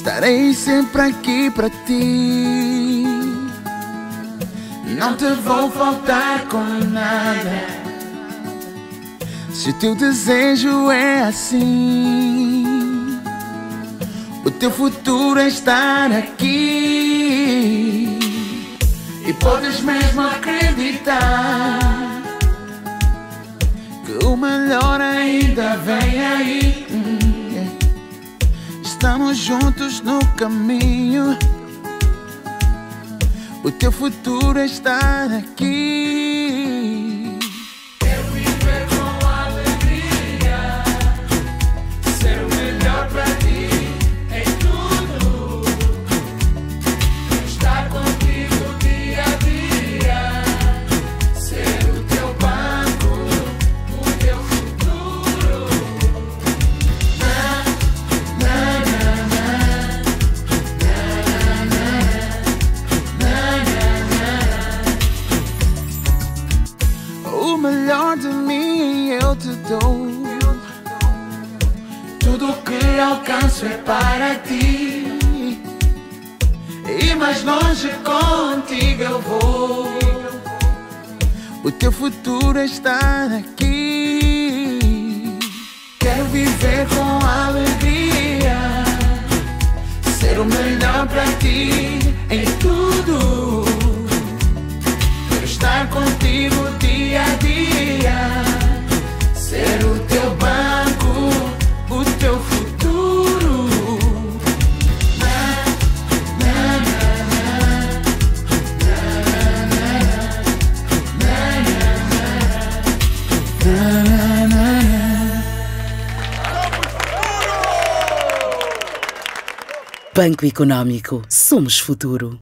Estarei sempre aqui para ti. Não te vou faltar com nada. Se o teu desejo é assim, o teu futuro é estar aqui. E podes mesmo acreditar que o melhor ainda vem aí. Estamos juntos no caminho. O teu futuro é estar aqui. Quero viver com alegria, ser o melhor para ti em tudo. Estar contigo dia a dia, ser o teu banco, o teu futuro. O melhor de mim eu te dou. Tudo que alcanço é para ti. E mais longe contigo eu vou. O teu futuro é estar aqui. Quero viver com alegria, ser o melhor para ti em tudo. Quero estar contigo dia a dia, ser o teu banco, o teu futuro. Banco Económico. Somos futuro.